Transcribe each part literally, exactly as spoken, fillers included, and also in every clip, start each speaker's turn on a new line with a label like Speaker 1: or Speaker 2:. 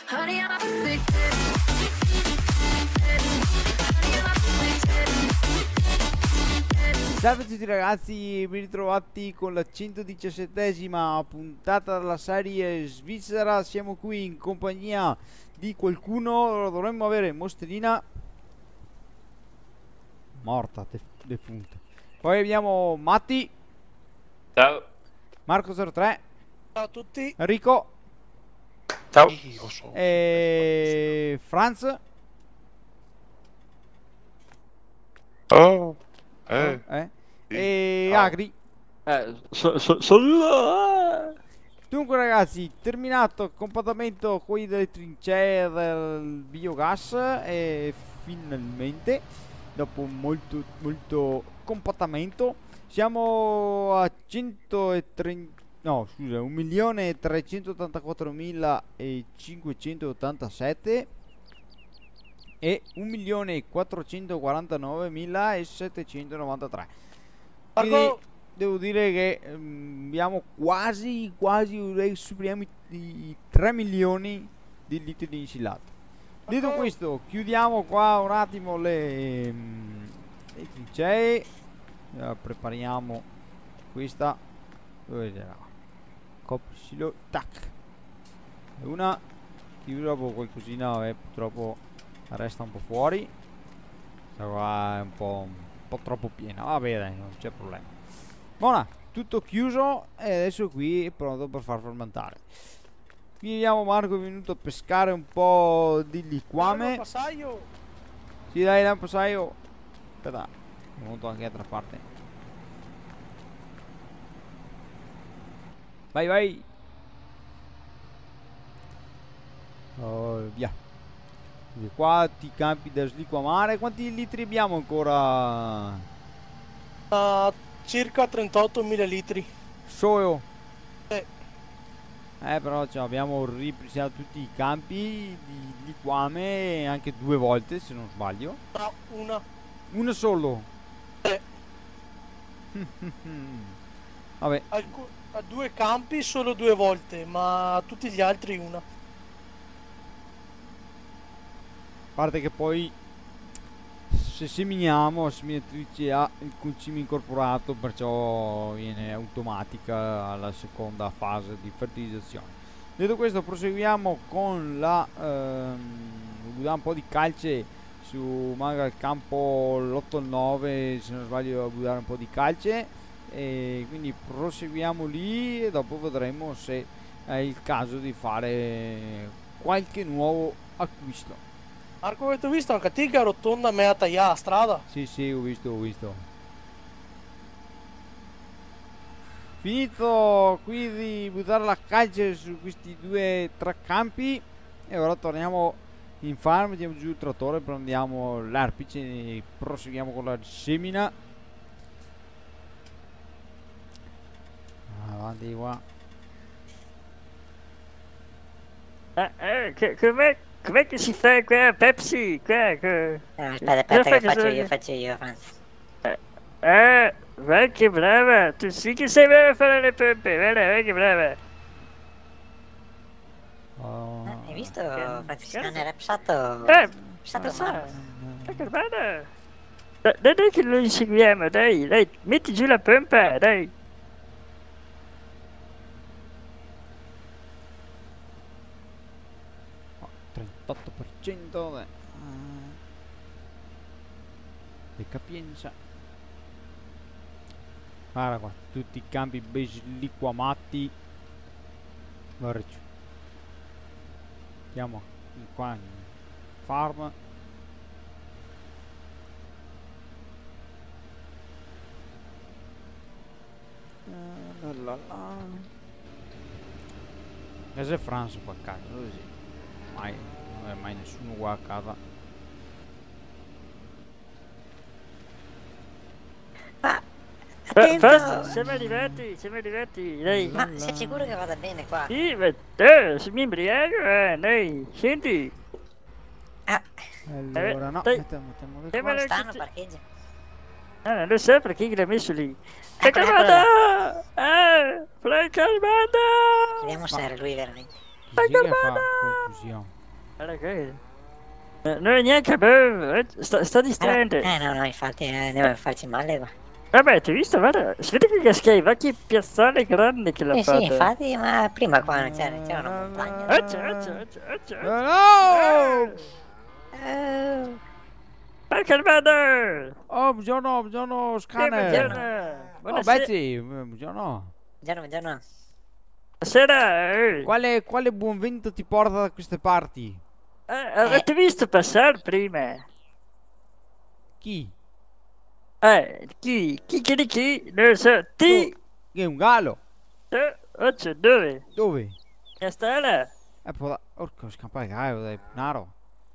Speaker 1: Salve a tutti ragazzi, ben ritrovati con la centodiciassettesima puntata della serie Svizzera. Siamo qui in compagnia di qualcuno, dovremmo avere Mosterina morta, def defunta. Poi abbiamo Matti.
Speaker 2: Ciao.
Speaker 1: Marco zero tre.
Speaker 3: Ciao a tutti.
Speaker 1: Enrico.
Speaker 2: Ciao.
Speaker 1: E Franz.
Speaker 2: Oh. Eh.
Speaker 1: eh?
Speaker 2: Sì.
Speaker 1: E
Speaker 2: Ciao.
Speaker 1: Agri.
Speaker 4: Eh, so, so, so,
Speaker 1: Dunque ragazzi, terminato il completamento qui delle trincee del biogas e finalmente, dopo molto molto compattamento, siamo a centotrenta, no scusa, un milione trecentottantaquattromilacinquecentottantasette e un milione quattrocentoquarantanovemilasettecentonovantatré. Quindi
Speaker 3: Marco,
Speaker 1: devo dire che ehm, abbiamo quasi quasi superiamo i, i tre milioni di litri di insilato. Detto questo, chiudiamo qua un attimo le, ehm, le trincee. Eh, prepariamo questa, dove era? Coprisilo, tac, una chiudo, dopo qualcosina vabbè, purtroppo resta un po' fuori. Questa qua è un po', un po' troppo piena, vabbè dai, non c'è problema. Buona, tutto chiuso e adesso qui è pronto per far fermentare. Qui vediamo Marco è venuto a pescare un po' di liquame. Sì dai, lamposaio. Aspetta, è venuto anche d'altra parte. Vai vai. Oh, via. Quindi qua ti campi da sliquamare. Quanti litri abbiamo ancora?
Speaker 3: uh, circa trentottomila litri.
Speaker 1: Solo.
Speaker 3: Eh.
Speaker 1: Eh però cioè, abbiamo ripristinato tutti i campi di liquame anche due volte se non sbaglio.
Speaker 3: No, una.
Speaker 1: Una solo.
Speaker 3: Eh.
Speaker 1: Vabbè.
Speaker 3: Alcu a due campi solo due volte, ma tutti gli altri una.
Speaker 1: A parte che poi se seminiamo la seminatrice ha il concime incorporato, perciò viene automatica la seconda fase di fertilizzazione. Detto questo proseguiamo con la ehm, un po' di calce su magari il campo l'otto nove, se non sbaglio, a buttare un po' di calce, e quindi proseguiamo lì e dopo vedremo se è il caso di fare qualche nuovo acquisto.
Speaker 3: Marco, avete visto anche Tiga rotonda mea tagliata a strada?
Speaker 1: Sì sì, ho visto, ho visto. Finito qui di buttare la calce su questi due tre campi e ora torniamo in farm, mettiamo giù il trattore, prendiamo l'arpice e proseguiamo con la semina. Avanti qua.
Speaker 4: eh, eh, che, com'è, com'è che si fa qua, Pepsi? Qua, che...
Speaker 5: Eh, aspetta, aspetta, che faccio io, faccio io, Franz.
Speaker 4: Eh, eh, vai che brava, tu sì che sei brava a fare le pompe, guarda, vai che brava.
Speaker 1: Oh.
Speaker 5: Eh, hai visto,
Speaker 4: Che-
Speaker 5: Franciscano
Speaker 4: che-
Speaker 5: era passato...
Speaker 4: Eh,
Speaker 5: passato
Speaker 4: sa,
Speaker 5: male.
Speaker 4: che guarda. Dai, dai, dai che lo inseguiamo, dai, dai, metti giù la pompa, dai.
Speaker 1: trentotto per cento di capienza. Guarda qua, tutti i campi ben liquamati. Guarda giù. Andiamo qua in farm. La la la. Casa è Franz qua a casa, così. Mai, non è mai nessuno qua a casa.
Speaker 5: Ma,
Speaker 4: Eh, Franz,
Speaker 5: attento!
Speaker 4: siamo arrivati, siamo arrivati, dai.
Speaker 5: Ma sei sicuro che vada bene qua?
Speaker 4: Sì, ma te, se mi imbriaco, eh, dai, senti.
Speaker 5: Ah,
Speaker 1: Allora, no,
Speaker 4: dai.
Speaker 1: mettiamo, mettiamo le
Speaker 4: Eh, ma
Speaker 1: qua.
Speaker 4: non
Speaker 5: stanno
Speaker 4: ci-
Speaker 5: parcheggia.
Speaker 4: Ah, non lo so perché l'ha messo lì. È
Speaker 5: Eccola,
Speaker 4: calmata! Eh, Frank calmata!
Speaker 5: Vediamo se era lui veramente.
Speaker 1: Chi è che fa confusione?
Speaker 4: Guarda che... eh, non è neanche bello, eh, sta, sta distante.
Speaker 5: Eh no, no, infatti eh, andiamo a farci male qua.
Speaker 4: Vabbè, ti hai visto? Guarda, si vede che Gasquet, va che piazzale grande che l'ha
Speaker 5: Eh
Speaker 4: fatto.
Speaker 5: sì, infatti, ma prima qua non c'era, c'era una montagna.
Speaker 4: Eh, c'è, c'è, c'è, c'è.
Speaker 1: No!
Speaker 5: Oh,
Speaker 4: Ma calmate!
Speaker 1: Oh, buongiorno, buongiorno,
Speaker 4: Eh,
Speaker 1: scanner.
Speaker 4: buongiorno.
Speaker 1: Oh,
Speaker 4: Buonasera.
Speaker 1: Betsy, buongiorno.
Speaker 5: buongiorno, buongiorno.
Speaker 4: Buonasera, eh.
Speaker 1: Quale, quale buon vento ti porta da queste parti?
Speaker 4: Eh, avete visto passare prima?
Speaker 1: Chi?
Speaker 4: Eh, chi? Chi chi di chi? Non lo so. Ti?
Speaker 1: Che è un gallo?
Speaker 4: Eh, Occhio, dove?
Speaker 1: Dove?
Speaker 4: In stalla?
Speaker 1: Eh, può da... Orco, scappa il gallo, dai, Naro.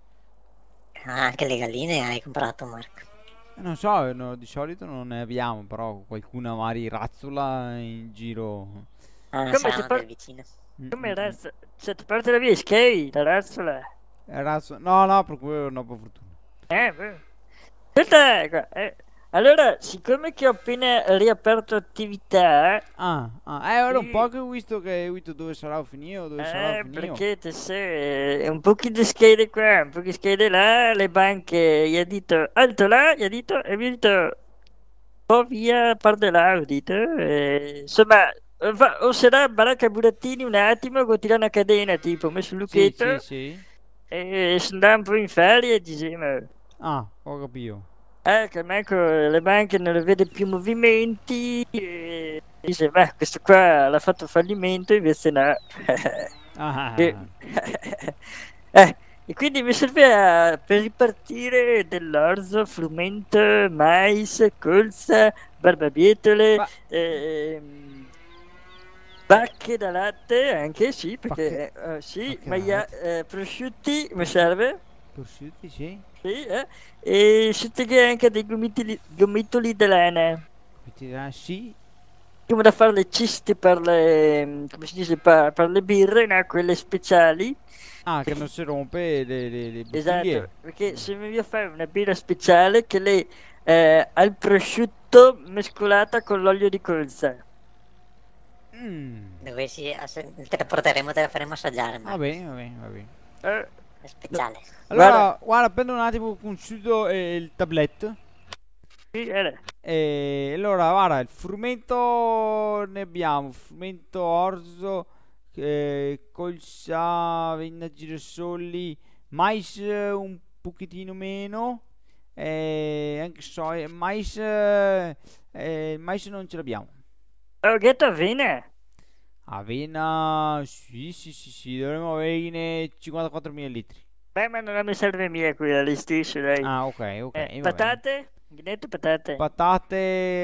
Speaker 5: Ah, anche le galline hai comprato, Marco.
Speaker 1: Eh, non so, eh, no, di solito non ne abbiamo, però qualcuna magari razzola in giro.
Speaker 5: Ah,
Speaker 4: Come
Speaker 5: saranno
Speaker 4: ti par-
Speaker 5: del vicino.
Speaker 1: Mm,
Speaker 4: Come
Speaker 1: mm,
Speaker 4: razza? Se ti parte la via, skate, la razzola.
Speaker 1: mm. Eh, razzo... No, no, per quello non ho per fortuna.
Speaker 4: Eh, beh. Aspetta, qua, eh. Allora, siccome che ho appena riaperto attività,
Speaker 1: Ah, ah, eh, ora un
Speaker 4: Sì.
Speaker 1: po' che ho visto che ho visto dove sarà finito, dove sarà
Speaker 4: eh,
Speaker 1: finito.
Speaker 4: perché te sei un po' di schede qua, un po' di schede là, le banche, gli ha detto alto là, gli ha detto, e mi ha detto un po' via, parte là, ho detto, e, insomma, eh, fa- o sarà baracca burattini un attimo, con tirare una cadena, tipo, ho messo il
Speaker 1: Sì,
Speaker 4: lucchetto,
Speaker 1: sì, sì.
Speaker 4: e sono andato un po' in ferie e dicevo...
Speaker 1: Ah, ho capito.
Speaker 4: Eh, che manco le banche non le vede più movimenti e dice, beh, questo qua l'ha fatto fallimento, invece no.
Speaker 1: Ah,
Speaker 4: E, eh, e quindi mi serve a- per ripartire dell'orzo, frumento, mais, colza, barbabietole,
Speaker 1: Ma-
Speaker 4: ehm, bacche da latte, anche sì, perché eh, sì,
Speaker 1: bacche da
Speaker 4: maia-
Speaker 1: latte.
Speaker 4: eh, prosciutti mi serve.
Speaker 1: prosciutti, sì.
Speaker 4: Sì, eh? E scegliere anche dei gomitoli, gomitoli di lana,
Speaker 1: Mi dirà sì.
Speaker 4: come da fare le ciste per le, come si dice, per, per le birre, no? Quelle speciali.
Speaker 1: Ah, che non si rompe le, le, le
Speaker 4: Esatto,
Speaker 1: bottiglie.
Speaker 4: perché se mi voglio fare una birra speciale che lei eh, ha il prosciutto mescolata con l'olio di colza.
Speaker 1: Mm.
Speaker 5: Dovessi, ass- te la porteremo, te la faremo assaggiare,
Speaker 1: Va
Speaker 5: ma
Speaker 1: bene, va bene, va bene.
Speaker 4: Eh,
Speaker 5: è speciale.
Speaker 1: Allora,
Speaker 4: Guarda.
Speaker 1: guarda, prendo un attimo il consudo e il tablet.
Speaker 4: sì, eh,
Speaker 1: E allora, guarda, il frumento ne abbiamo. Frumento orzo, eh, colza, avena, girasoli, mais eh, un pochettino meno. E anche soia, mais, eh, eh, mais non ce l'abbiamo.
Speaker 4: ho detto avena.
Speaker 1: Avena, sì, sì, sì, sì, dovremmo averne cinquantaquattro millilitri.
Speaker 4: Beh, ma non mi serve mia quella lì stesso, dai.
Speaker 1: Ah, ok, ok.
Speaker 4: Eh,
Speaker 1: va bene.
Speaker 4: patate? Ho detto patate.
Speaker 1: Patate,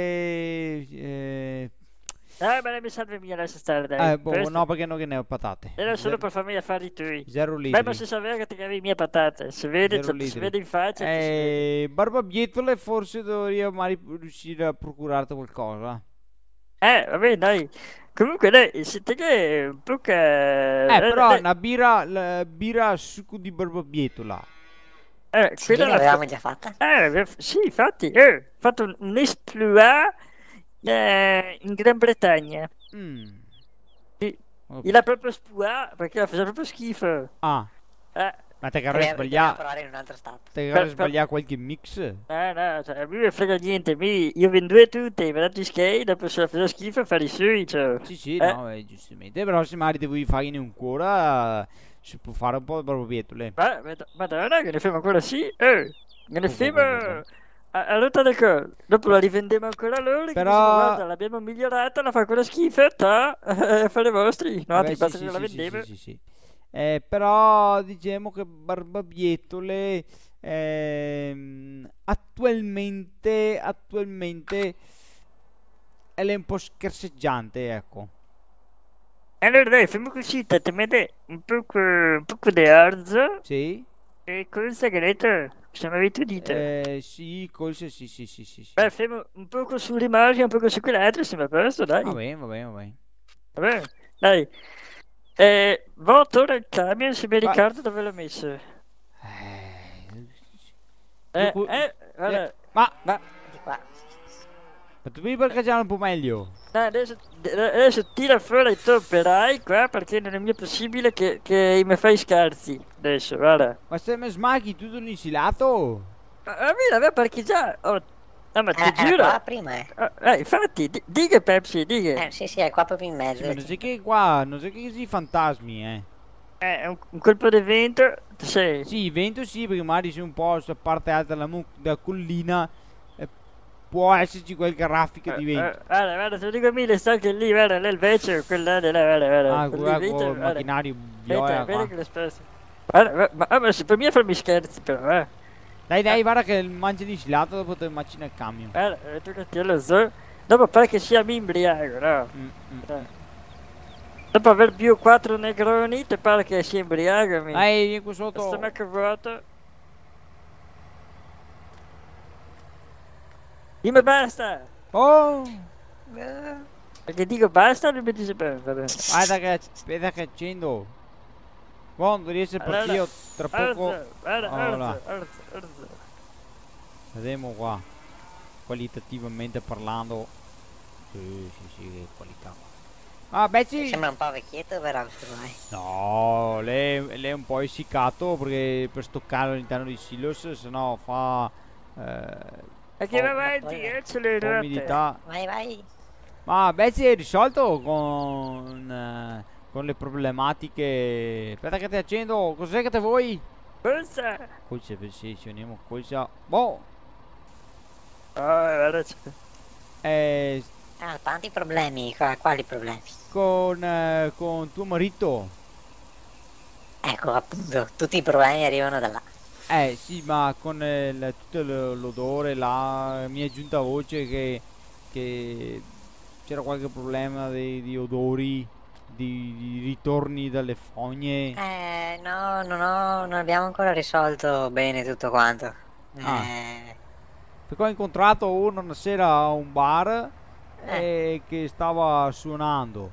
Speaker 1: eh,
Speaker 4: Ah, ma non mi serve mia, lascia stare, dai.
Speaker 1: eh, boh,
Speaker 4: Questo
Speaker 1: no, perché non che ne ho patate.
Speaker 4: era solo
Speaker 1: Zero,
Speaker 4: per farmi gli affari tuoi.
Speaker 1: zero
Speaker 4: Beh,
Speaker 1: litri.
Speaker 4: ma si sapeva che ti avevi mia patate. Si vede,
Speaker 1: Zero
Speaker 4: cioè, si
Speaker 1: litri.
Speaker 4: vede in faccia. ti si vede.
Speaker 1: Eh, barbabietole, forse dovrei magari riuscire a procurarti qualcosa.
Speaker 4: Eh, vabbè, dai. Comunque, dai, siete che un po' che...
Speaker 1: Eh, però
Speaker 4: eh,
Speaker 1: una birra, la birra al succo di barbabietola.
Speaker 4: eh,
Speaker 5: Sì,
Speaker 4: quella la
Speaker 5: l'avevamo
Speaker 4: fa-
Speaker 5: già fatta.
Speaker 4: Eh, ave- sì, infatti, eh, ho fatto un, un exploit eh, in Gran Bretagna.
Speaker 1: Mm.
Speaker 4: Sì.
Speaker 1: Ok.
Speaker 4: Il ha proprio esploit perché faceva proprio schifo.
Speaker 1: Ah,
Speaker 4: Eh,
Speaker 1: ma te che
Speaker 5: Dobbiamo
Speaker 1: avrei
Speaker 5: dobbiamo
Speaker 1: sbagliato.
Speaker 5: provare in un altro stato.
Speaker 1: Te che
Speaker 4: Per-
Speaker 1: avrei
Speaker 4: per-
Speaker 1: sbagliato qualche mix.
Speaker 4: eh, no, cioè, a me mi frega niente. Mi, io vendo due tutte, mi dato skate, dopo se la faceva schifo fare i sui, cioè.
Speaker 1: Sì, sì,
Speaker 4: Eh.
Speaker 1: no, eh, giustamente. Però se magari devi farne ancora, si può fare un po' di barbabietole.
Speaker 4: Ma, ma- madonna, che ne famo ancora sì? Eh, che ne
Speaker 1: Oh,
Speaker 4: famo...
Speaker 1: oh, oh, oh.
Speaker 4: A, a rotta del col. Dopo la rivendiamo ancora loro, che
Speaker 1: Però-
Speaker 4: dicono, guarda, l'abbiamo migliorata, la fa ancora schifo, ta, eh, fare i vostri. No,
Speaker 1: Vabbè,
Speaker 4: ti
Speaker 1: sì,
Speaker 4: basta
Speaker 1: sì,
Speaker 4: che la
Speaker 1: sì, sì,
Speaker 4: vendevo.
Speaker 1: sì, sì, sì. Eh, però diciamo che barbabietole ehm, attualmente attualmente è un po' scherzeggiante, ecco.
Speaker 4: Allora dai, fammi così, te te mette un poco, un poco di orzo
Speaker 1: Sì?
Speaker 4: e cosa che hai detto? Cosa mi avete detto?
Speaker 1: Eh, sì, cose, sì, sì, sì, sì, sì.
Speaker 4: Beh, fermo un poco sulle marche, un poco su quell'altro, sembra a posto, dai.
Speaker 1: Va bene, va bene, va bene.
Speaker 4: Vabbè, dai. Eh, voto il camion se mi
Speaker 1: Ma-
Speaker 4: ricordo dove l'ho messo.
Speaker 1: Eh,
Speaker 4: Eh,
Speaker 1: cu-
Speaker 4: eh, guarda,
Speaker 1: ma,
Speaker 4: ma
Speaker 5: Di qua.
Speaker 1: ma tu devi parcheggiare un po' meglio.
Speaker 4: no, adesso, adesso tira fuori i tuoi operai qua perché non è mica possibile che, che mi fai scherzi. Adesso, guarda.
Speaker 1: Ma se mi smacchi tutto l'insilato?
Speaker 4: Ma a me l'aveva parcheggiato. Oh, no, ma ti
Speaker 5: Era, era
Speaker 4: giuro.
Speaker 5: qua prima, eh.
Speaker 4: Ah, eh, infatti, di- dica Pepsi, dica.
Speaker 5: Eh, sì, sì, è qua proprio in mezzo.
Speaker 1: Sì, ma non c'è che qua, non c'è che si fantasmi, eh.
Speaker 4: Eh, un, un colpo di vento, sì.
Speaker 1: Sì, il vento sì, perché magari se un po' sulla parte alta della, mu- della collina eh, può esserci qualche raffica di
Speaker 4: Eh,
Speaker 1: vento.
Speaker 4: eh, guarda, guarda, te lo dico mille, sta che lì, guarda, là il vecchio, quella di là, guarda, guarda.
Speaker 1: Ah,
Speaker 4: quel
Speaker 1: guarda,
Speaker 4: lì, vedi,
Speaker 1: con il
Speaker 4: guarda.
Speaker 1: macchinario
Speaker 4: Aspetta,
Speaker 1: viola
Speaker 4: vedi
Speaker 1: qua.
Speaker 4: che lo spesso. Guarda, guarda, ma, ah, ma se per me farmi scherzi però, eh.
Speaker 1: Dai, dai, guarda che mangia l'insilato dopo te macina il camion.
Speaker 4: Guarda, eh, tu che ti lo so. Dopo pare che sia mi imbriaco, no?
Speaker 1: Mm, mm.
Speaker 4: Eh. Dopo aver più quattro negroni, ti pare che sia imbriaco, mi.
Speaker 1: Dai, vieni qua sotto.
Speaker 4: Stomaco vuoto. Dimmi basta!
Speaker 1: Oh,
Speaker 4: Perché dico basta, non mi dice bene. vabbè.
Speaker 1: guarda che, aspetta che accendo. Quando riesce a
Speaker 4: Allora,
Speaker 1: partire tra poco.
Speaker 4: Alza, guarda,
Speaker 1: Allora.
Speaker 4: alza, alza, alza.
Speaker 1: Vediamo qua. Qualitativamente parlando. Sì, sì, sì, che qualità. Ah, Betsy!
Speaker 5: Sembra un po' vecchietto, però, vai.
Speaker 1: No, lei, lei è un po' essiccato perché per stoccarlo all'interno di silos, se no fa eh,
Speaker 4: Perché
Speaker 1: Oh,
Speaker 4: va avanti, eh, ce le rotte.
Speaker 1: umidità.
Speaker 5: Vai, vai.
Speaker 1: Ma Betsy è risolto con, eh, con le problematiche. Aspetta che ti accendo, cos'è che te vuoi?
Speaker 4: Cosa?
Speaker 1: Cosa precisioniamo, cosa. Boh,
Speaker 4: Oh, guarda, c'è.
Speaker 1: eh,
Speaker 5: Ah, tanti problemi, qua- quali problemi?
Speaker 1: con, eh, con tuo marito.
Speaker 5: Ecco, appunto, tutti i problemi arrivano da là.
Speaker 1: Eh sì, ma con eh, il- tutto l- l'odore là mi è giunta voce che, che c'era qualche problema di, di odori, di, di ritorni dalle fogne.
Speaker 5: Eh, no, no, no, non abbiamo ancora risolto bene tutto quanto.
Speaker 1: Ah.
Speaker 5: Eh,
Speaker 1: Perché ho incontrato uno una sera a un bar eh, che stava suonando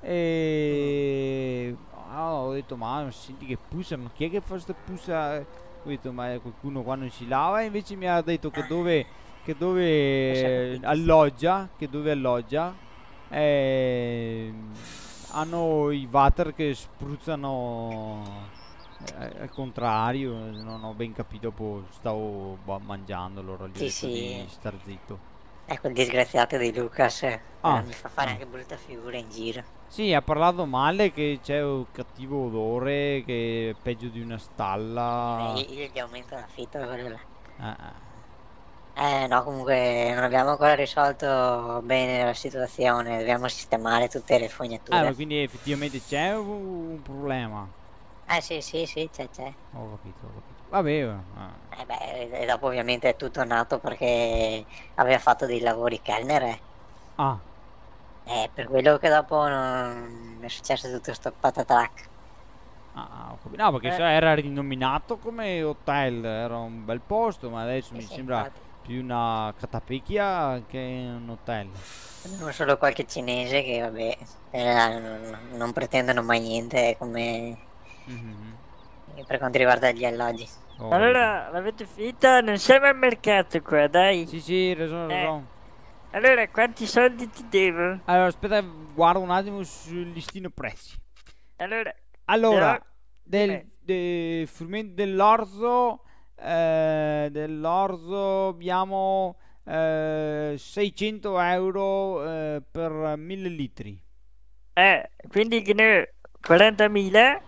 Speaker 1: e ah, ho detto ma senti che puzza, ma chi è che fa questa puzza? Ho detto ma qualcuno qua non si lava e invece mi ha detto che dove, che dove alloggia, che dove alloggia eh, hanno i water che spruzzano eh, al contrario, non ho ben capito, poi stavo ba- mangiando, allora gli ho
Speaker 5: Sì,
Speaker 1: detto
Speaker 5: sì.
Speaker 1: di star zitto.
Speaker 5: ecco il disgraziato di Lucas. eh,
Speaker 1: Ah.
Speaker 5: mi fa fare anche brutta figura in giro.
Speaker 1: Sì, ha parlato male che c'è un cattivo odore, che è peggio di una stalla.
Speaker 5: Eh, io gli aumento l'affitto quello là.
Speaker 1: Eh, eh.
Speaker 5: Eh no, comunque non abbiamo ancora risolto bene la situazione, dobbiamo sistemare tutte le
Speaker 1: Ah,
Speaker 5: fognature.
Speaker 1: ma quindi effettivamente c'è un, un problema.
Speaker 5: Eh sì, sì, sì, c'è, c'è.
Speaker 1: Ho capito, ho capito. Vabbè, eh.
Speaker 5: Eh beh, e dopo ovviamente è tutto nato perché aveva fatto dei lavori Kellner. eh.
Speaker 1: Ah,
Speaker 5: Eh, per quello che dopo non è successo tutto sto patatrack.
Speaker 1: ah, ah, ho capito. No, perché
Speaker 4: Eh.
Speaker 1: so, era rinominato come hotel, era un bel posto, ma adesso mi
Speaker 5: Sì, sì,
Speaker 1: sembra
Speaker 5: infatti.
Speaker 1: più una catapecchia che un hotel.
Speaker 5: Non solo qualche cinese che vabbè, eh, non, non pretendono mai niente come
Speaker 1: Mhm.
Speaker 5: per quanto riguarda gli alloggi.
Speaker 1: Ho
Speaker 4: Allora, l'avete finita? Non siamo al mercato qua, dai.
Speaker 1: capito. Sì, sì, ragione,
Speaker 4: Eh.
Speaker 1: ragione.
Speaker 4: Allora, quanti soldi ti devo?
Speaker 1: Allora, aspetta, guardo un attimo sul listino prezzi.
Speaker 4: Allora,
Speaker 1: Allora,
Speaker 4: Però-
Speaker 1: del,
Speaker 4: dimmi.
Speaker 1: dei frumenti dell'orzo, eh, dell'orzo abbiamo eh, seicento euro eh, per mille litri.
Speaker 4: eh, quindi che ne quarantamila?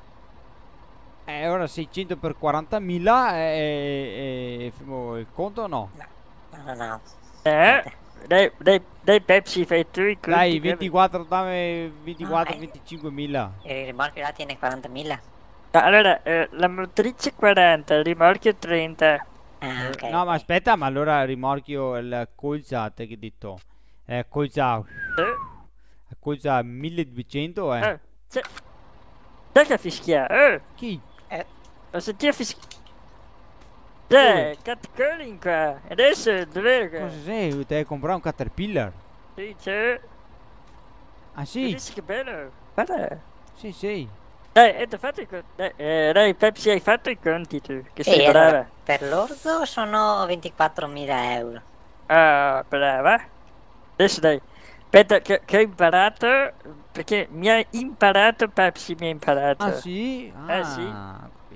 Speaker 1: E ora seicento per quarantamila e, e, e il conto o no?
Speaker 5: No, no, no.
Speaker 4: Eh, dai, dai, dai Pepsi, fai tu i conti.
Speaker 1: Dai,
Speaker 4: guarda.
Speaker 1: ventiquattro, dammi ventiquattro,
Speaker 5: No, eh.
Speaker 1: venticinquemila.
Speaker 5: Il rimorchio là tiene quarantamila.
Speaker 4: Allora, eh, la motrice quaranta, il rimorchio trenta.
Speaker 5: Ah, ok.
Speaker 1: No, ma
Speaker 5: ok.
Speaker 1: aspetta, ma allora rimorchio il colza, te che hai detto? Eh, colza,
Speaker 4: Eh,
Speaker 1: colza milleduecento, eh.
Speaker 4: eh, c'è... Sai che fischia? Eh,
Speaker 1: Chi?
Speaker 4: ho sentito fischia. Cioè, catcalling qua. Adesso dov'è? che-
Speaker 1: Cosa sei? Te hai comprato un Caterpillar?
Speaker 4: Sì, c'è.
Speaker 1: Ah sì?
Speaker 4: Vedi che bello. Guarda.
Speaker 1: Sì, sì.
Speaker 4: Dai, eh, ti ho fatto i conti. Dai, eh, dai, Pepsi, hai fatto i conti tu, che
Speaker 5: Sì,
Speaker 4: sei
Speaker 5: allora,
Speaker 4: brava.
Speaker 5: per l'orzo sono ventiquattromila euro.
Speaker 4: Ah, brava. Adesso dai. Aspetta, che, che ho imparato. Perché mi ha imparato, Pepsi mi ha imparato.
Speaker 1: Ah sì?
Speaker 4: Eh, sì.
Speaker 1: Ah,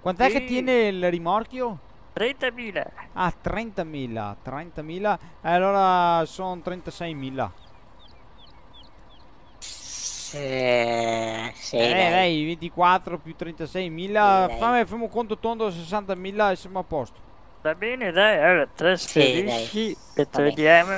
Speaker 1: Quant'è
Speaker 4: Sì.
Speaker 1: che tiene il rimorchio?
Speaker 4: trentamila.
Speaker 1: Ah, trentamila. trentamila. E allora sono trentaseimila.
Speaker 5: Sì, sì,
Speaker 1: Eh,
Speaker 5: dai.
Speaker 1: dai, ventiquattro più trentaseimila.
Speaker 5: Sì, dai.
Speaker 1: Fammi, fammi un conto tondo sessantamila e siamo a posto.
Speaker 4: Va bene, dai, allora trasferisci
Speaker 5: Sì,
Speaker 4: e
Speaker 5: dai. Va
Speaker 4: togliamo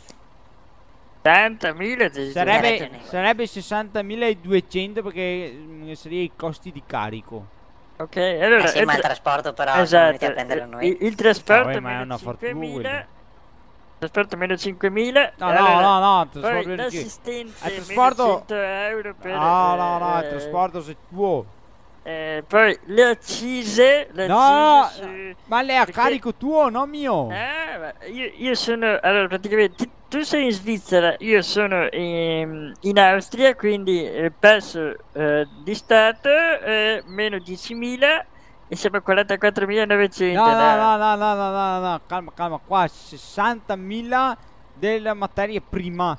Speaker 4: settantamila. ti-
Speaker 1: Sarebbe,
Speaker 5: ragione.
Speaker 1: sarebbe sessantamila duecento perché mm, sarebbe i costi di carico.
Speaker 4: Ok, allora...
Speaker 5: Eh sì, ma il
Speaker 4: tra-
Speaker 5: trasporto però siamo
Speaker 4: esatto,
Speaker 5: venuti a prendere noi.
Speaker 4: il, il trasporto
Speaker 1: Vabbè, ma è
Speaker 4: meno
Speaker 1: una fortuna
Speaker 4: cinquemila.
Speaker 1: quello.
Speaker 4: Trasporto meno cinquemila.
Speaker 1: No,
Speaker 4: allora,
Speaker 1: no, no, no, il
Speaker 4: poi
Speaker 1: trasporto è
Speaker 4: l'assistente
Speaker 1: il trasporto-
Speaker 4: meno cento euro per...
Speaker 1: No, no, no, il
Speaker 4: eh,
Speaker 1: trasporto se tuo.
Speaker 4: eh, poi le accise, le
Speaker 1: No, no,
Speaker 4: accise su-
Speaker 1: ma lei è a
Speaker 4: perché-
Speaker 1: carico tuo, non mio.
Speaker 4: Ah, ma io, io sono, allora praticamente ti- tu sei in Svizzera, io sono in, in Austria, quindi eh, passo eh, di Stato eh, meno diecimila e siamo a quarantaquattromilanovecento.
Speaker 1: No, no,
Speaker 4: dai.
Speaker 1: no, no, no, no, no, no, calma, calma, qua sessantamila della materia prima.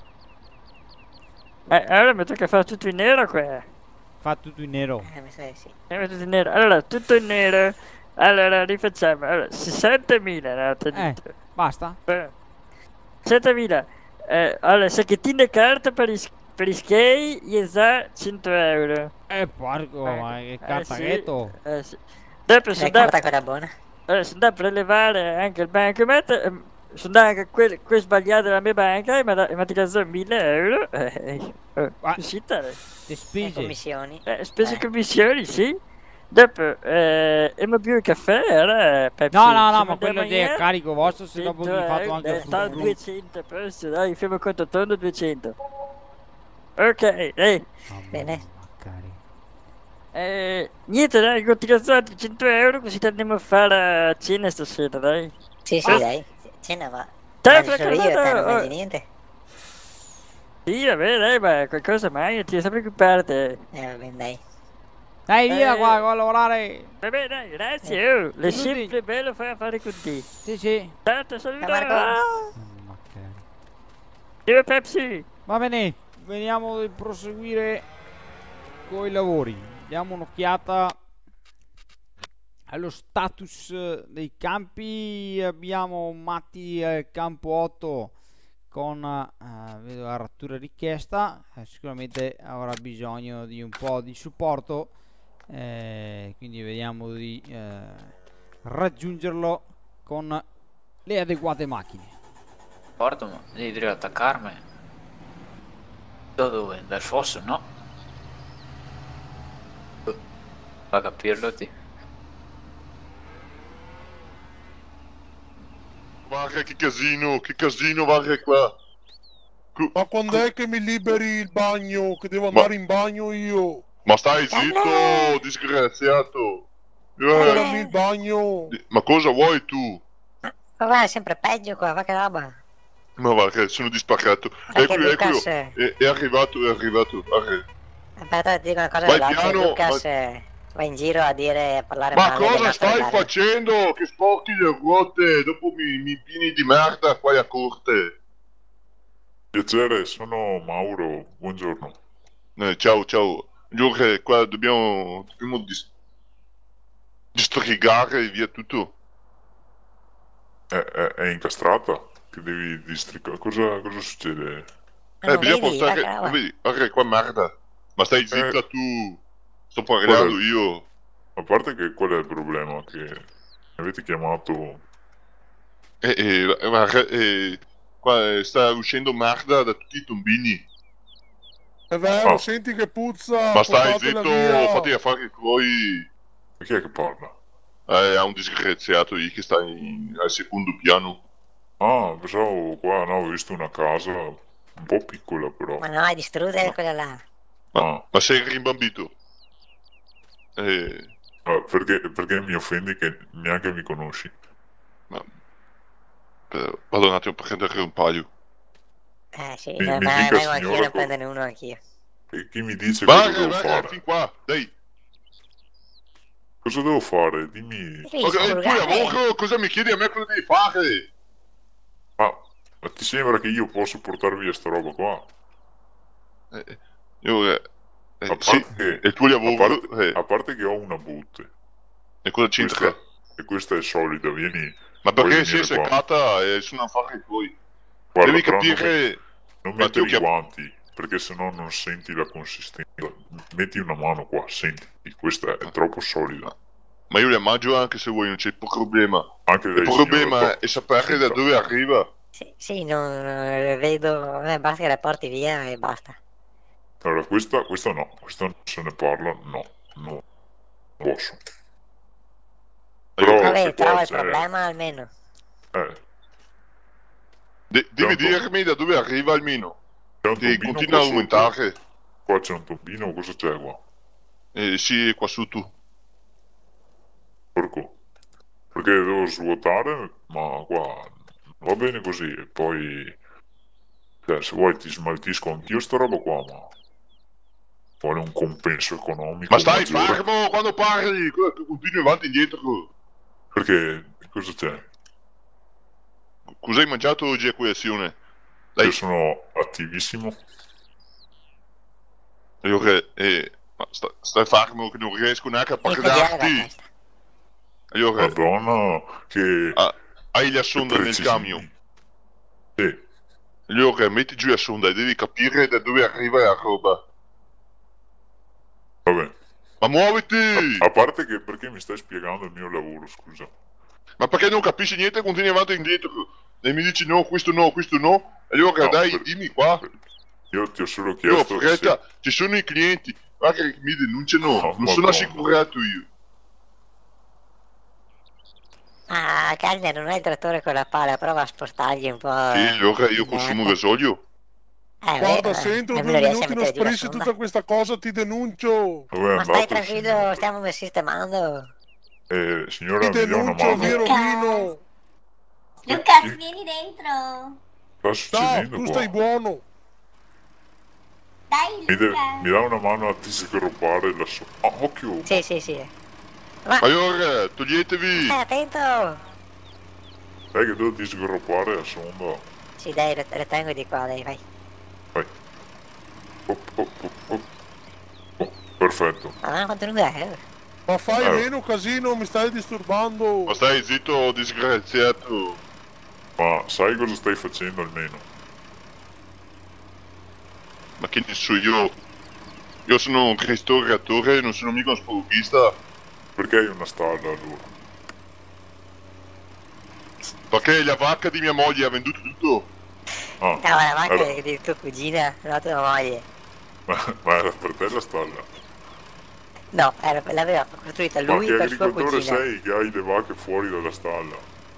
Speaker 4: Eh, allora mi tocca fare tutto in nero qua.
Speaker 1: Fa tutto in nero.
Speaker 5: Eh, mi sa di sì.
Speaker 4: Eh, tutto in nero. Allora, tutto in nero. Allora, rifacciamo. Allora, sessantamila, no, ti
Speaker 1: Eh,
Speaker 4: dico.
Speaker 1: basta.
Speaker 4: Eh, sessantamila. Eh, allora, sacchettino e carta per i, per i skate, gli sa cento euro.
Speaker 1: Eh, porco,
Speaker 4: Eh,
Speaker 1: ma che
Speaker 4: eh,
Speaker 1: cartaghetto.
Speaker 4: sì, eh, sì. Dopo sono
Speaker 5: Eh,
Speaker 4: da,
Speaker 5: carta quella buona.
Speaker 4: allora, sono da prelevare anche il bancomat. ehm, Sono andato anche quel, quel sbagliato della mia banca e mi ha mi ha tirato mille euro. Eh, eh,
Speaker 1: Ah.
Speaker 4: così tale.
Speaker 1: Le
Speaker 5: Le
Speaker 1: spese.
Speaker 5: commissioni.
Speaker 4: Eh, spese
Speaker 5: Eh.
Speaker 4: commissioni, sì. Dopo, eh, e mi bevo il caffè, ora Pepsi.
Speaker 1: No, no, no,
Speaker 4: Siamo
Speaker 1: ma quello
Speaker 4: andiamo
Speaker 1: lì è
Speaker 4: in-
Speaker 1: carico vostro, se dopo vi
Speaker 4: cento
Speaker 1: fatto
Speaker 4: euro,
Speaker 1: anche il
Speaker 4: eh, sta a
Speaker 1: frutto.
Speaker 4: duecento a posto, dai, fermo conto tondo duecento. Ok, eh,
Speaker 5: Bene.
Speaker 1: Cari.
Speaker 4: eh, niente, dai, continuazione altri cento euro, così andiamo a fare a cena stasera, dai.
Speaker 5: Sì, sì,
Speaker 4: Ah.
Speaker 5: dai. Cena va.
Speaker 4: Dai,
Speaker 5: Mangio solo io,
Speaker 4: Franco,
Speaker 5: te non
Speaker 4: oh.
Speaker 5: mangi niente.
Speaker 4: Sì, vabbè, dai, ma qualcosa mai, ti devi sempre occupare.
Speaker 5: Eh, va bene, dai.
Speaker 1: Dai, via
Speaker 4: Eh.
Speaker 1: qua, qua a lavorare.
Speaker 4: Vabbè, dai, grazie, oh, è
Speaker 1: Saluti.
Speaker 4: sempre bello fare affari con te.
Speaker 1: Sì, sì.
Speaker 4: Tanto saluto.
Speaker 5: Ciao, Marco.
Speaker 4: Ah,
Speaker 1: Ma cari.
Speaker 4: viva Pepsi.
Speaker 1: Va bene, veniamo a proseguire con i lavori. Diamo un'occhiata allo status eh, dei campi. Abbiamo Matti al campo otto con eh, vedo la rattura richiesta. Eh, sicuramente avrà bisogno di un po' di supporto. eh, quindi vediamo di eh, raggiungerlo con le adeguate macchine.
Speaker 2: Porto, ma devi attaccarmi. Da dove? Dal fosso, no? Va a capirlo, ti.
Speaker 6: Guarda che casino, che casino, guarda qua. Cu-
Speaker 7: Ma quando è che mi liberi il bagno? Che devo
Speaker 6: Ma-
Speaker 7: andare in bagno io?
Speaker 6: Ma stai zitto, disgraziato. Eh,
Speaker 7: Tirami il bagno.
Speaker 6: ma cosa vuoi tu?
Speaker 5: Ma va, è sempre peggio qua, va che roba.
Speaker 6: Ma guarda, sono dispaccato.
Speaker 5: Perché
Speaker 6: Eccolo, eccolo.
Speaker 5: Lucas, eh,
Speaker 6: È, è arrivato, è arrivato. guarda.
Speaker 5: aspetta, ti dico una cosa
Speaker 6: Vai
Speaker 5: veloce.
Speaker 6: piano,
Speaker 5: Lucas eh, va in giro a dire, a parlare
Speaker 6: Ma
Speaker 5: male del
Speaker 6: cosa
Speaker 5: nostro
Speaker 6: stai
Speaker 5: Dario.
Speaker 6: facendo? Che sporchi le ruote, dopo mi, mi pieni di merda qua a corte.
Speaker 8: Piacere, sono Mauro, buongiorno.
Speaker 6: Eh, ciao, ciao. Giuro qua dobbiamo, dobbiamo dis- distrigare via tutto.
Speaker 8: È, è, è incastrata? Che devi districare? Cosa, cosa succede?
Speaker 5: Ma
Speaker 6: Eh,
Speaker 5: non
Speaker 6: bisogna
Speaker 5: vedi?
Speaker 6: portare...
Speaker 5: Va che roba.
Speaker 6: Vedi, guarda qua merda. Ma stai zitta
Speaker 8: Eh.
Speaker 6: tu. Sto parlando
Speaker 8: Guarda.
Speaker 6: io.
Speaker 8: A parte che qual è il problema? Che mi avete chiamato...
Speaker 6: Eh, eh, guarda, eh, qua eh, sta uscendo merda da tutti i tombini.
Speaker 7: È vero,
Speaker 8: Oh.
Speaker 7: senti che puzza.
Speaker 6: Ma stai
Speaker 7: portatela
Speaker 6: zitto,
Speaker 7: via.
Speaker 6: fatti affari tuoi.
Speaker 8: Ma chi è che parla?
Speaker 6: Eh, ha un disgraziato lì che sta in- al secondo piano.
Speaker 8: Ah, pensavo qua, no, ho visto una casa un po' piccola però.
Speaker 5: Ma no, è distrutta quella là.
Speaker 6: Ma,
Speaker 8: Ah,
Speaker 6: ma sei rimbambito? Eh,
Speaker 8: ah, perché, perché mi offendi che neanche mi conosci?
Speaker 6: eh, vado un attimo a prendere un paio.
Speaker 5: Eh sì,
Speaker 8: Mi-
Speaker 5: eh,
Speaker 8: mi
Speaker 5: ma
Speaker 8: dica,
Speaker 5: vengo anch'io,
Speaker 8: signora,
Speaker 5: ne prendere uno anch'io.
Speaker 8: E chi mi dice cosa
Speaker 6: Guarda,
Speaker 8: devo
Speaker 6: guarda,
Speaker 8: fare?
Speaker 6: fin qua, dai.
Speaker 8: Cosa devo fare? Dimmi.
Speaker 5: Devi
Speaker 6: Ok, tu
Speaker 5: spurgare.
Speaker 6: lavoro, cosa mi chiedi a me cosa devi fare?
Speaker 8: Ah, ma ti sembra che io posso portare via sta roba qua?
Speaker 6: Eh, io, eh, eh,
Speaker 8: A
Speaker 6: sì,
Speaker 8: parte che-
Speaker 6: è il tuo
Speaker 8: A
Speaker 6: lavoro.
Speaker 8: parte,
Speaker 6: eh.
Speaker 8: a parte che ho una botte.
Speaker 6: E cosa c'entra?
Speaker 8: Questa, e questa è solida, vieni.
Speaker 6: Ma
Speaker 8: puoi
Speaker 6: perché si è
Speaker 8: venire qua.
Speaker 6: seccata e sono affari tuoi?
Speaker 8: Guarda,
Speaker 6: Devi
Speaker 8: però non
Speaker 6: capire...
Speaker 8: met- Non
Speaker 6: Ma
Speaker 8: mettere
Speaker 6: tu
Speaker 8: i
Speaker 6: che-
Speaker 8: guanti, perché sennò non senti la consistenza. Metti una mano qua, senti, questa è troppo solida.
Speaker 6: Ma io la mangio anche se vuoi, non c'è problema.
Speaker 8: Anche
Speaker 6: Il
Speaker 8: lei,
Speaker 6: problema
Speaker 8: signora,
Speaker 6: è sapere da
Speaker 8: senta.
Speaker 6: dove arriva.
Speaker 5: Sì, sì, non non vedo. A me basta che la porti via e basta.
Speaker 8: Allora, questa, questa no, questa non se ne parla, no, no, non posso. Però
Speaker 5: Vabbè,
Speaker 8: se
Speaker 5: trova
Speaker 8: qua
Speaker 5: il
Speaker 8: c'è...
Speaker 5: problema almeno.
Speaker 8: Eh,
Speaker 6: De- devi
Speaker 8: Pronto?
Speaker 6: dirmi da dove arriva almeno.
Speaker 8: c'è un
Speaker 6: Che
Speaker 8: tombino
Speaker 6: continua a
Speaker 8: qua sotto?
Speaker 6: aumentare.
Speaker 8: Qua c'è un tombino, cosa c'è qua?
Speaker 6: Eh, sì, qua su tu.
Speaker 8: Porco. Perché devo svuotare, ma qua va bene così, e poi... Cioè, se vuoi ti smaltisco anch'io sta roba qua, ma... Vuole un compenso economico
Speaker 6: Ma stai
Speaker 8: maggiore.
Speaker 6: fermo quando parli, co- che continui avanti e indietro.
Speaker 8: Perché, cosa c'è?
Speaker 6: Cosa hai mangiato oggi a colazione? Dai,
Speaker 8: Io sono attivissimo.
Speaker 6: allora, eh, ma sta- stai fermo che non riesco neanche a
Speaker 5: Mi può girare la
Speaker 6: parlarti.
Speaker 5: testa.
Speaker 6: Allora,
Speaker 8: Madonna, che...
Speaker 6: ah, hai la
Speaker 8: che
Speaker 6: sonda nel
Speaker 8: precisini.
Speaker 6: camion.
Speaker 8: Sì,
Speaker 6: Allora, metti giù la sonda e devi capire da dove arriva la roba.
Speaker 8: vabbè.
Speaker 6: Ma muoviti!
Speaker 8: A parte che perché mi stai spiegando il mio lavoro, scusa.
Speaker 6: Ma perché non capisci niente e continui avanti e indietro? E mi dici no, questo no, questo no. Allora
Speaker 8: No,
Speaker 6: dai,
Speaker 8: per-
Speaker 6: dimmi qua.
Speaker 8: Io ti ho solo
Speaker 6: Io ho
Speaker 8: chiesto
Speaker 6: fretta, ci sono i clienti. Guarda che mi denunciano,
Speaker 8: Oh,
Speaker 6: non sono
Speaker 8: Madonna.
Speaker 6: assicurato io.
Speaker 5: Ah, Carne, non hai il trattore con la pala, prova a spostargli un po'.
Speaker 6: Sì, allora io
Speaker 5: di
Speaker 6: consumo
Speaker 5: merda.
Speaker 6: gasolio.
Speaker 5: Eh,
Speaker 7: Guarda,
Speaker 5: beh,
Speaker 7: se entro
Speaker 5: almeno
Speaker 7: due
Speaker 5: riesci a
Speaker 7: minuti non
Speaker 5: mettere giù la
Speaker 7: sparisce
Speaker 5: sonda.
Speaker 7: tutta questa cosa ti denuncio.
Speaker 8: se... Dove è
Speaker 5: Ma stai
Speaker 8: andato,
Speaker 5: tranquillo,
Speaker 8: signora?
Speaker 5: stiamo sistemando.
Speaker 8: Eh, signora,
Speaker 7: Ti
Speaker 8: mi dia una
Speaker 7: denuncio,
Speaker 8: mano.
Speaker 7: vi rovino.
Speaker 9: Lucas,
Speaker 8: Sì.
Speaker 9: vieni dentro.
Speaker 8: Sta
Speaker 7: No,
Speaker 8: succedendo
Speaker 7: tu
Speaker 8: qua?
Speaker 7: stai buono.
Speaker 9: Dai,
Speaker 8: Mi, de-
Speaker 9: Lucas.
Speaker 8: mi dà una mano a disgruppare la so... Ah, occhio!
Speaker 5: Sì, sì, sì. Ma
Speaker 6: Allora, toglietevi.
Speaker 5: stai attento!
Speaker 8: Sai che devo disgruppare la sonda?
Speaker 5: Sì, dai, le, le tengo di qua, dai, vai.
Speaker 8: Vai. Oh, oh, oh, oh. Oh, perfetto.
Speaker 5: Ma quanto lunga è?
Speaker 7: Ma fai
Speaker 8: Eh.
Speaker 7: meno casino, mi stai disturbando.
Speaker 6: Ma stai zitto, disgraziato.
Speaker 8: Ma sai cosa stai facendo almeno?
Speaker 6: Ma che ne so io? Io sono un ristoratore, non sono mica uno sporchista.
Speaker 8: Perché hai una stalla allora?
Speaker 6: Perché la vacca di mia moglie ha venduto tutto.
Speaker 8: Ah,
Speaker 5: No, la vacca
Speaker 8: era-
Speaker 5: di tua cugina, la tua moglie.
Speaker 8: ma, ma era per te la stalla?
Speaker 5: No, era, l'aveva costruita
Speaker 8: Ma
Speaker 5: lui
Speaker 8: che
Speaker 5: per sua
Speaker 8: agricoltore
Speaker 5: cugina.
Speaker 8: sei che hai le vacche fuori dalla stalla?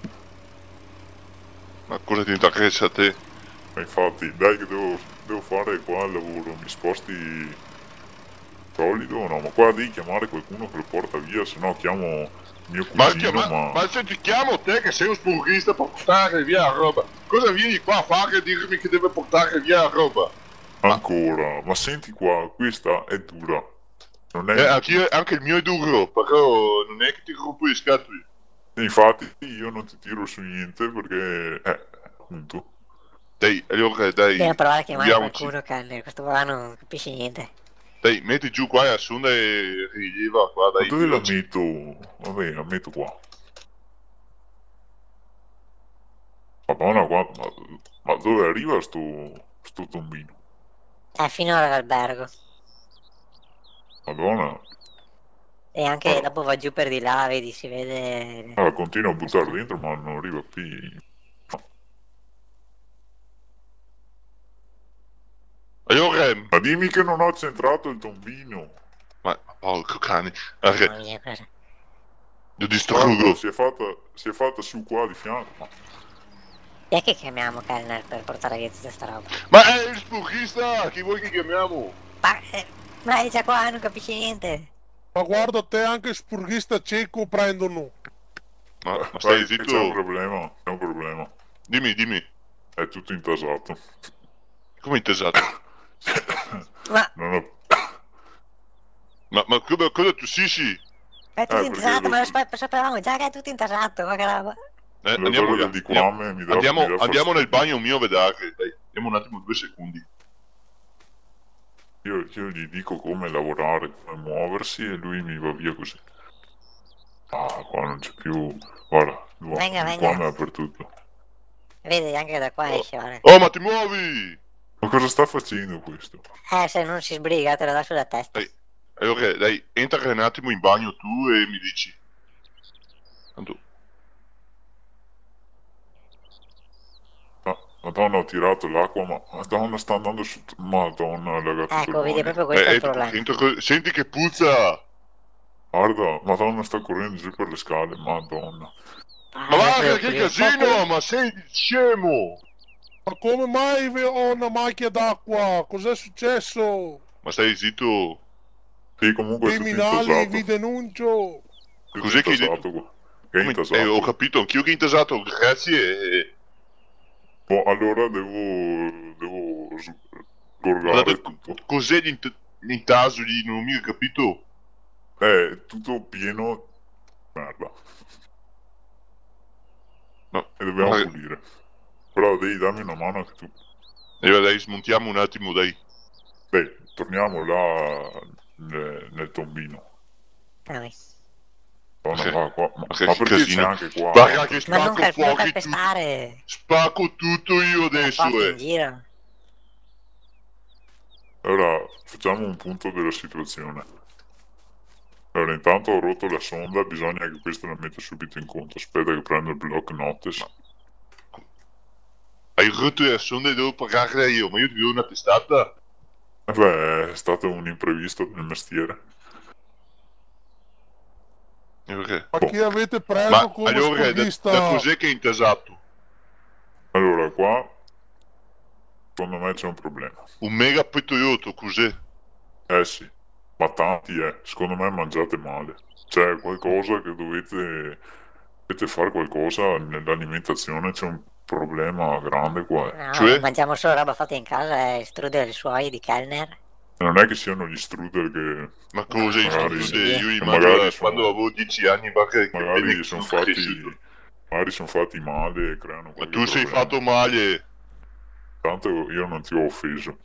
Speaker 6: Ma cosa ti interessa a te?
Speaker 8: Ma infatti, dai che devo, devo fare qua il lavoro, mi sposti solido o no? Ma qua devi chiamare qualcuno che lo porta via, se no chiamo mio
Speaker 6: Ma,
Speaker 8: cugino,
Speaker 6: ma,
Speaker 8: ma...
Speaker 6: ma se ti chiamo te che sei un sporchista per portare via la roba, cosa vieni qua a fare e dirmi che deve portare via la roba?
Speaker 8: Ancora, ma senti qua, questa è dura. Non è...
Speaker 6: Eh, anche, anche il mio è duro, però non è che ti rompo le scatole.
Speaker 8: Infatti io non ti tiro su niente perché... Eh, appunto.
Speaker 6: Dai, allora dai,
Speaker 5: Dobbiamo provare a chiamare
Speaker 6: muoviamoci.
Speaker 5: qualcuno, Canne, questo qua non capisce niente.
Speaker 6: Dai, metti giù qua la sonda e rileva qua,
Speaker 8: Ma
Speaker 6: dai.
Speaker 8: dove la
Speaker 6: veloce.
Speaker 8: metto? Vabbè, la metto qua. Madonna, qua... Ma, ma dove arriva sto... sto tombino?
Speaker 5: È fino all'albergo.
Speaker 8: Madonna,
Speaker 5: E anche
Speaker 8: Oh.
Speaker 5: dopo va giù per di là, vedi, si vede.
Speaker 8: ah, la continuo a buttare dentro ma non arriva più.
Speaker 6: Allora,
Speaker 8: Ma dimmi che non ho centrato il tombino.
Speaker 6: ma porco cane, allora,
Speaker 5: Mamma mia, cosa.
Speaker 6: lo
Speaker 8: Guarda,
Speaker 6: distruggo.
Speaker 8: si è fatta, si è fatta su qua di fianco. Ma
Speaker 5: Chi è che chiamiamo Kellner per portare via tutta sta roba?
Speaker 6: Ma è il sporchista, chi vuoi che chiamiamo?
Speaker 5: Ma, eh, ma è già qua, non capisci niente.
Speaker 7: Ma guarda te, anche spurghista cieco prendono.
Speaker 6: Ma, ma
Speaker 8: Sai
Speaker 6: stai
Speaker 8: che c'è un
Speaker 6: zitto,
Speaker 8: problema, c'è un problema.
Speaker 6: dimmi, dimmi,
Speaker 8: È tutto intasato.
Speaker 6: come intesato?
Speaker 5: Ma
Speaker 8: Non ho...
Speaker 6: Ma, ma cosa, cosa tossisci?
Speaker 5: è tutto
Speaker 8: Eh,
Speaker 5: intasato,
Speaker 8: perché
Speaker 5: ma
Speaker 8: lo-
Speaker 5: lo sap- sapevamo già che è tutto intasato, ma che roba.
Speaker 6: Eh,
Speaker 8: L'odore
Speaker 6: andiamo,
Speaker 8: del
Speaker 6: via,
Speaker 8: liquame mi dà-
Speaker 6: andiamo,
Speaker 8: mi dà
Speaker 6: andiamo nel
Speaker 8: fastidio.
Speaker 6: bagno mio a vedere, dai, andiamo un attimo, due secondi.
Speaker 8: Io, io gli dico come lavorare, come muoversi e lui mi va via così. Ah, più... Guarda,
Speaker 5: Venga,
Speaker 8: qua
Speaker 5: venga.
Speaker 8: dappertutto.
Speaker 5: Vedi, anche da qua esce, guarda.
Speaker 6: Oh, ma ti muovi!
Speaker 8: Ma cosa sta facendo questo?
Speaker 5: Eh, se non si sbriga te lo dà sulla testa.
Speaker 6: Dai, allora, dai, entra un attimo in bagno tu e mi dici. Tanto...
Speaker 8: Ah, Madonna, ho tirato l'acqua, ma Madonna, sta andando su... Madonna, ragazzi.
Speaker 5: Ecco, vedi, proprio questo è il problema.
Speaker 6: Entro, senti che puzza!
Speaker 8: Guarda, Madonna, sta correndo giù per le scale, Madonna.
Speaker 5: Ah,
Speaker 6: Ma va,
Speaker 5: proprio
Speaker 6: che
Speaker 5: prima.
Speaker 6: casino, ma sei scemo!
Speaker 7: Ma come mai ve- ho una macchia d'acqua? Cos'è successo?
Speaker 6: Ma stai zitto.
Speaker 8: Sì, comunque è tutto
Speaker 7: Criminali,
Speaker 8: intasato.
Speaker 7: vi denuncio.
Speaker 8: Tutto
Speaker 6: Cos'è che hai
Speaker 8: intasato
Speaker 6: detto?
Speaker 8: qua. Che è
Speaker 6: Come-
Speaker 8: intasato.
Speaker 6: eh, ho capito, anch'io che ho intasato, grazie.
Speaker 8: Boh, allora devo... devo s- sgorgare
Speaker 6: Guarda,
Speaker 8: tutto.
Speaker 6: cos'è l'int- l'intaso lì? Non ho mica capito.
Speaker 8: Eh, tutto pieno... merda.
Speaker 6: No,
Speaker 8: E dobbiamo
Speaker 6: ma-
Speaker 8: pulire. Però devi darmi una mano anche tu.
Speaker 6: allora dai, smontiamo un attimo, dai.
Speaker 8: Dai, torniamo là nel, nel tombino.
Speaker 5: Dai.
Speaker 8: Madonna,
Speaker 6: Ok.
Speaker 8: va qua. Ma,
Speaker 6: Ok,
Speaker 8: ma
Speaker 6: che
Speaker 8: perché c'è
Speaker 6: casino.
Speaker 8: anche qua?
Speaker 6: Guarda che
Speaker 5: Ma non,
Speaker 6: spacco
Speaker 5: cal- non
Speaker 6: fuochi tutto.
Speaker 5: calpestare.
Speaker 6: Spacco tutto io adesso,
Speaker 5: Porti in
Speaker 6: eh.
Speaker 5: giro.
Speaker 8: Allora, facciamo un punto della situazione. Allora, intanto ho rotto la sonda, bisogna che questa la metta subito in conto. Aspetta che prendo il block notice.
Speaker 6: Hai rotto la sonda e devo pagarla io, ma io ti do una testata.
Speaker 8: Eh beh, è stato un imprevisto del mestiere.
Speaker 6: Ok.
Speaker 7: Ma
Speaker 8: Boh.
Speaker 7: chi avete preso
Speaker 6: Ma
Speaker 7: come
Speaker 6: allora, da,
Speaker 7: sportista?
Speaker 6: da cos'è che è intasato?
Speaker 8: Allora, qua, secondo me c'è un problema.
Speaker 6: Un mega petrolotto, cos'è?
Speaker 8: Eh sì, ma tanti eh, secondo me mangiate male. C'è qualcosa che dovete, dovete fare qualcosa nell'alimentazione, c'è un problema grande qua. eh.
Speaker 5: No,
Speaker 6: Cioè?
Speaker 5: mangiamo solo roba fatta in casa e strudel suoi di Kellner.
Speaker 8: Non è che siano gli strudel che
Speaker 6: Ma cosa hai
Speaker 8: Magari-
Speaker 6: fatto? Io li
Speaker 8: che
Speaker 6: mangio
Speaker 8: magari
Speaker 6: da
Speaker 8: sono-
Speaker 6: quando avevo dieci anni, ma che, che
Speaker 8: magari
Speaker 6: bene che
Speaker 8: sono
Speaker 6: sono
Speaker 8: fatti,
Speaker 6: cresciuto.
Speaker 8: magari sono fatti male e creano
Speaker 6: Ma
Speaker 8: qualche
Speaker 6: tu sei
Speaker 8: problema.
Speaker 6: fatto male.
Speaker 8: Tanto io non ti ho offeso.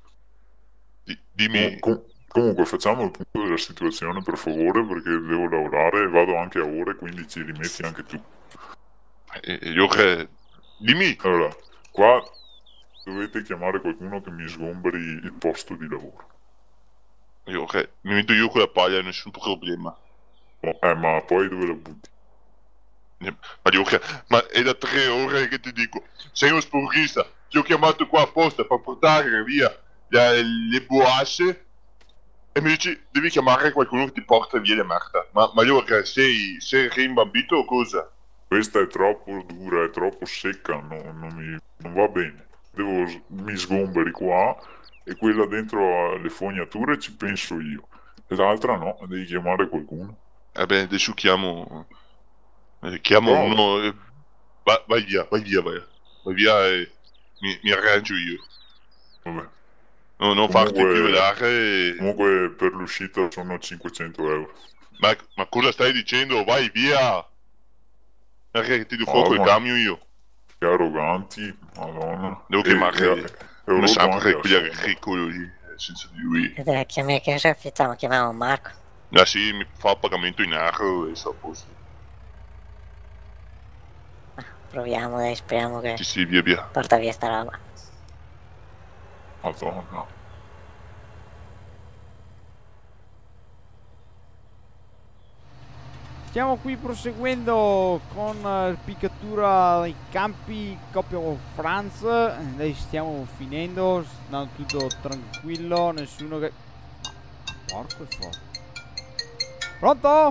Speaker 6: Di- dimmi,
Speaker 8: Com- com- comunque facciamo il punto della situazione per favore, perché devo lavorare e vado anche a ore, quindi ci rimetti anche tu.
Speaker 6: eh, io che... Dimmi.
Speaker 8: Allora, qua dovete chiamare qualcuno che mi sgomberi il posto di lavoro.
Speaker 6: Io che... Mi metto io con la paglia, nessun problema.
Speaker 8: Oh, eh, ma poi dove la butti?
Speaker 6: Ma io che... Ma è da tre ore che ti dico. Sei uno sporchista. Ti ho chiamato qua apposta per portare via le, le boasse. E mi dici, devi chiamare qualcuno che ti porta via le merda. Ma, ma io che sei, sei rimbambito o cosa?
Speaker 8: Questa è troppo dura, è troppo secca, no- non, mi, non va bene. Devo, s- mi sgomberi qua e quella dentro alle fognature ci penso io. E l'altra no, devi chiamare qualcuno.
Speaker 6: Eh beh, adesso chiamo... eh, chiamo
Speaker 8: Oh.
Speaker 6: uno... eh, va- vai via, vai via, vai, vai via e mi, mi arrangio io.
Speaker 8: Vabbè.
Speaker 6: No, non farti
Speaker 8: Comunque-
Speaker 6: più vedere. e-
Speaker 8: Comunque per l'uscita sono cinquecento euro.
Speaker 6: Ma, ma cosa stai dicendo? Vai via! Perché ti do
Speaker 8: Oh,
Speaker 6: fuoco il
Speaker 8: ma-
Speaker 6: cambio io.
Speaker 8: Che arroganti, madonna.
Speaker 6: Devo
Speaker 8: E-
Speaker 6: chiamare
Speaker 8: e- e ho
Speaker 6: come
Speaker 8: rotto
Speaker 6: sempre
Speaker 8: anche la
Speaker 6: quella
Speaker 8: sonda.
Speaker 6: ricolo lì, eh, senza di lui.
Speaker 5: Ed è chiami- che cosa facciamo? Chiamiamo Marco.
Speaker 6: Ah sì, mi fa il pagamento in nero e sta a posto.
Speaker 5: Proviamo, dai, speriamo che
Speaker 6: Sì, sì, via via.
Speaker 5: porta via sta roba.
Speaker 8: Madonna.
Speaker 1: Stiamo qui proseguendo con eh, piccatura ai campi, coppia con Franz. Dai, stiamo finendo, sta andando tutto tranquillo, nessuno che... Porco e fuoco. Pronto?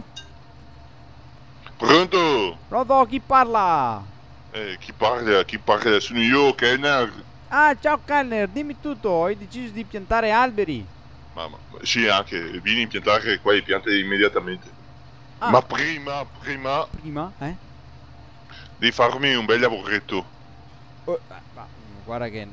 Speaker 6: Pronto?
Speaker 1: Pronto? Chi parla?
Speaker 6: Eh, chi parla? Chi parla? Sono io, Kenner.
Speaker 1: Ah, ciao Kellner, dimmi tutto. Hai deciso di piantare alberi.
Speaker 6: Ma, ma sì, anche, vieni a piantare qua le piante immediatamente.
Speaker 1: Ah,
Speaker 6: Ma prima, prima,
Speaker 1: prima, eh?
Speaker 6: devi farmi un bel lavoretto.
Speaker 1: Oh, eh, ma, guarda che... eh,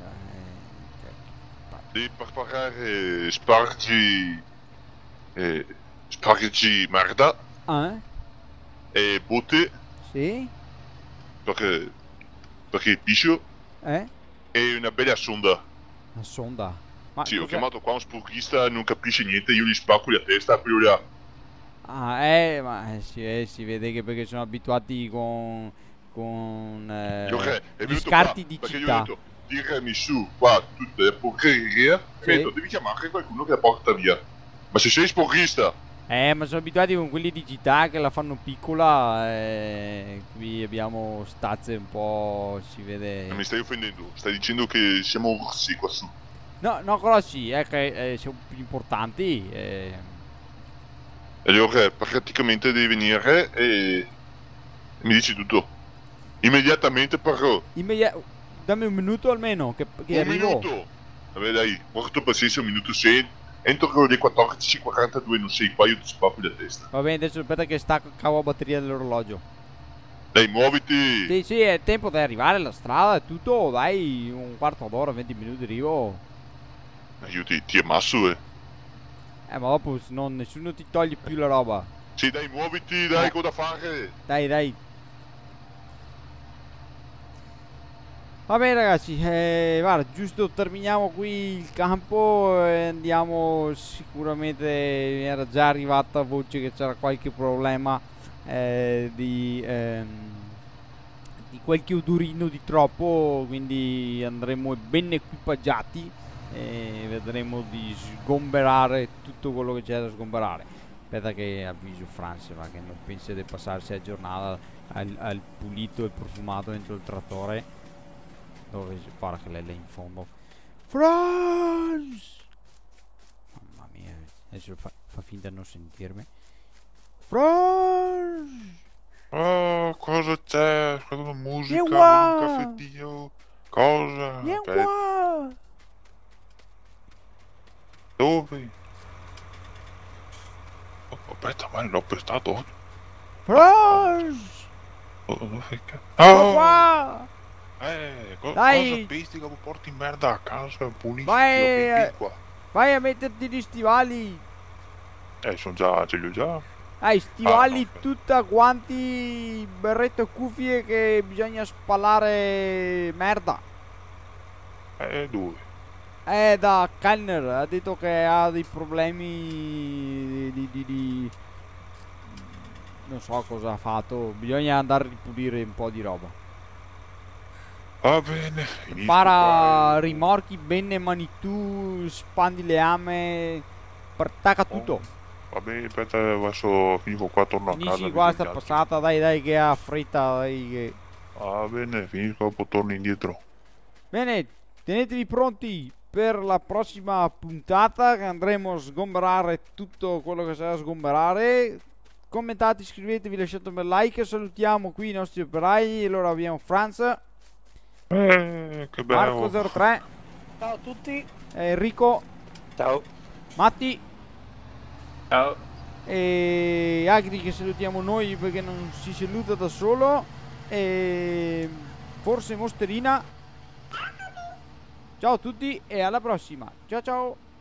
Speaker 6: Devi preparare spargi... Eh, spargi merda
Speaker 1: ah, eh?
Speaker 6: e botte
Speaker 1: Sì?
Speaker 6: perché, perché il piscio
Speaker 1: Eh?
Speaker 6: e una bella sonda.
Speaker 1: Una sonda. Ma
Speaker 6: Sì, ho
Speaker 1: cos'è?
Speaker 6: chiamato qua un sporchista, non capisce niente, io gli spacco la testa a quello là.
Speaker 1: Ah, eh, ma eh, si, eh, si vede che perché sono abituati con, con eh,
Speaker 6: Gioca, è
Speaker 1: gli
Speaker 6: venuto
Speaker 1: scarti
Speaker 6: qua,
Speaker 1: di
Speaker 6: perché gli ho
Speaker 1: città.
Speaker 6: detto tirami su qua tutte le porcherie.
Speaker 1: Sì.
Speaker 6: Mi ha detto devi chiamare qualcuno che la porta via. Ma se sei sporchista,
Speaker 1: Eh, ma sono abituati con quelli di città che la fanno piccola. Eh, qui abbiamo stazze un po'. Si vede.
Speaker 6: mi stai offendendo, stai dicendo che siamo orsi qua su.
Speaker 1: No, no, quello sì, è che eh, siamo più importanti. Eh.
Speaker 6: E allora praticamente devi venire e mi dici tutto. Immediatamente però.
Speaker 1: Immediat- dammi un minuto almeno che, che
Speaker 6: Un
Speaker 1: arrivo.
Speaker 6: minuto! Vabbè dai, porto pazienza un minuto se entro le quattordici e quarantadue non sei qua io ti spappo la testa.
Speaker 1: Va bene, adesso aspetta che stacco il cavo a batteria dell'orologio.
Speaker 6: Dai, muoviti!
Speaker 1: Sì, sì, è tempo di arrivare alla strada e tutto, dai, un quarto d'ora, venti minuti arrivo.
Speaker 6: Io ti, ti ammasso, eh.
Speaker 1: Eh, ma dopo non, nessuno ti toglie più la roba.
Speaker 6: Sì, dai, muoviti, dai,
Speaker 1: Eh.
Speaker 6: cosa da fare?
Speaker 1: Dai, dai. Va bene ragazzi, eh, guarda, giusto terminiamo qui il campo e andiamo sicuramente, mi era già arrivata voce che c'era qualche problema eh, di, ehm, di qualche odorino di troppo, quindi andremo ben equipaggiati e vedremo di sgomberare tutto quello che c'è da sgomberare. Aspetta che avviso Franz, ma che non pensi di passarsi la giornata al, al pulito e profumato dentro il trattore. Dove si pare che lei è in fondo. Franz! Mamma mia, adesso fa, fa finta di non sentirmi. Franz!
Speaker 8: Oh, cosa c'è? Ascolto musica,
Speaker 1: Vieni
Speaker 8: un
Speaker 1: qua!
Speaker 8: caffettino. Cosa?
Speaker 1: Vieni
Speaker 8: Aspetta,
Speaker 1: qua!
Speaker 8: dove? Oh, aspetta, ma l'ho prestato.
Speaker 1: Franz!
Speaker 8: Oh, dove che...
Speaker 1: Vieni
Speaker 8: Oh!
Speaker 1: qua!
Speaker 8: Eh, co-
Speaker 1: Dai!
Speaker 8: cosa pesti che porti in merda a casa? Pulisci
Speaker 1: Vai,
Speaker 8: la
Speaker 1: eh.
Speaker 8: pipì qua.
Speaker 1: Vai a metterti gli stivali!
Speaker 8: Eh, sono già, ce li ho già.
Speaker 1: Hai stivali
Speaker 8: Ah, ok.
Speaker 1: tutta guanti, berretto e cuffie che bisogna spalare merda.
Speaker 8: Eh, dove?
Speaker 1: Eh, da Kellner, ha detto che ha dei problemi di, di, di- non so cosa ha fatto, bisogna andare a ripulire un po' di roba.
Speaker 8: Va bene, finisco
Speaker 1: Para
Speaker 8: qua e-
Speaker 1: rimorchi, benne, Manitou, spandi le ame, attacca tutto.
Speaker 8: Va bene, aspetta, adesso finisco qua, torno a casa.
Speaker 1: Finisci
Speaker 8: mi
Speaker 1: qua sta
Speaker 8: sentiamo.
Speaker 1: passata, dai dai che ha fretta, dai che...
Speaker 8: Va bene, finisco, poi torno indietro.
Speaker 1: Bene, tenetevi pronti per la prossima puntata che andremo a sgomberare tutto quello che c'è da sgomberare. Commentate, iscrivetevi, lasciate un bel like. Salutiamo qui i nostri operai. Allora abbiamo Franz,
Speaker 8: Eh, che bello.
Speaker 1: Marco zero tre,
Speaker 3: Ciao a tutti.
Speaker 1: Enrico,
Speaker 5: Ciao.
Speaker 1: Matti
Speaker 2: Ciao.
Speaker 1: e Agri che salutiamo noi perché non si saluta da solo. E forse Mosterina. Ciao a tutti e alla prossima. Ciao ciao.